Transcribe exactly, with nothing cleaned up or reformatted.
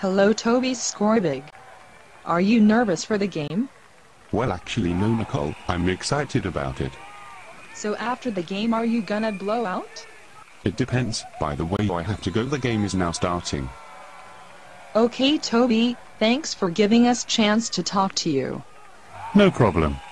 Hello Toby Scorebig. Are you nervous for the game? Well, actually no, Nicole, I'm excited about it. So after the game are you gonna blow out? It depends. By the way, I have to go, the game is now starting. Okay Toby, thanks for giving us chance to talk to you. No problem.